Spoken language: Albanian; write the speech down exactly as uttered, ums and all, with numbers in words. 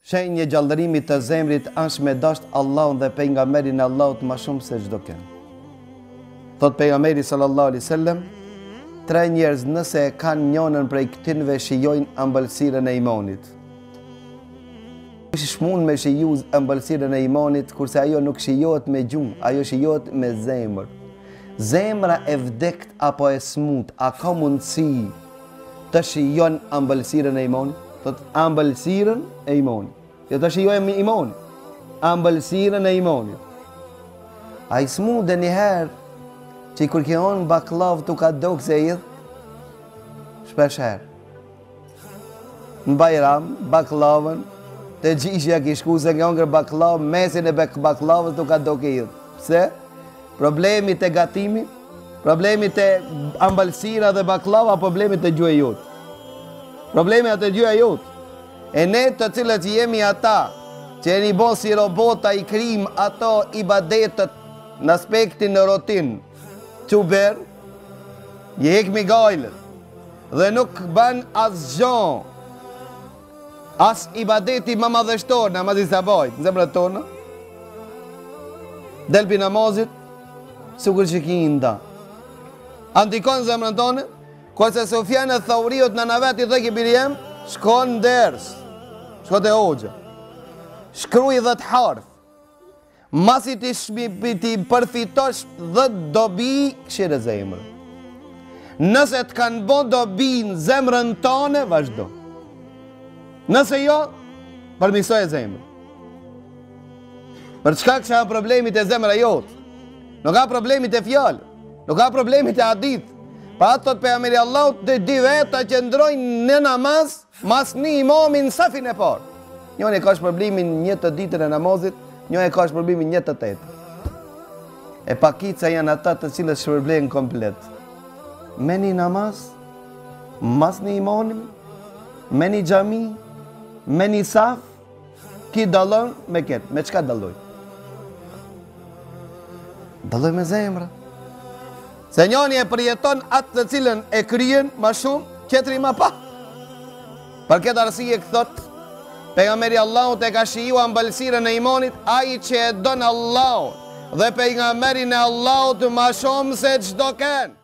Shenjë gjallërimit të zemrit është me dasht Allahun dhe pejgamberin e Allahut më shumë se çdo kënd. Thot pejgamberi sallallahu alaihi wasallam, tre njerëz nëse e kanë njënën prej këtynve shijojnë ëmbëlsirën e imanit. Kush mund me shiju ëmbëlsirën e imanit kurse ajo nuk shijohet me gjuhë, ajo shijohet me zemër. Zemra e vdekt apo e smut, a ka mundësi të shijon ëmbëlsirën e imanit? Thot ëmbëlsirën e imanit. Jo të shijojmë imanit, ëmbëlsirën e imanit. A i smut dhe njëherë që i kur kjonë baklav të ka dokë se idhë, shpesherë. Në Bajram, baklavën, të gjishja kishku se kjonë kër baklav, mesin e baklavës të ka dokë idhë. Pse? Problemi të gatimi, problemi të ëmbëlsira dhe baklava, problemi të gjuhë e jotë. Problemi atë gjuhë e jotë. E ne të cilët jemi ata, që e një bon si robota i krim ato i badetet në aspektin në rotin, që berë, je hekmi gajlët, dhe nuk ban asgjë, as i badeti më madhështor, namazi sabajt, në zemrët tonë, delpi namazit, sukur që ki nda. Antikon zemrën tonë, kërse Sufjanë Thauriut në navet i dhe ki birjem, shkon në ders, shko të hoxha, shkruj dhët harf, masi ti, ti përfitosh dhët dobi, këshire zemrë. Nëse të kanë bo dobi në zemrën tone, vazhdo. Nëse jo, përmisoj e zemrë. Për çka kësha problemit e zemrë e jotë? Nuk ka problemit e fjallë, nuk ka problemit e hadith. Pa atë thot pejgamberi Allahut të di veta që ndrojnë në namaz, mas një imamin safin e parë. Njën e ka shpërblimin një të ditën e namazit, njën e ka shpërblimin një të tetë. E pakica janë ata të cilët shpërblejnë komplet. Me një namaz, mas një imanim, me një gjami, me një saf, ki dalon me ketë. Me qka daloj? Daloj me zemra. Se njëni e përjeton atë të cilën e kryen ma shumë, qetri ma pa. Për këtë arsye këthot, pejgamberi Allahut e ka shiju ëmbëlsirën e imanit, ai që e don Allahut dhe pejgamberin e Allahut ma shumë se çdo kënd.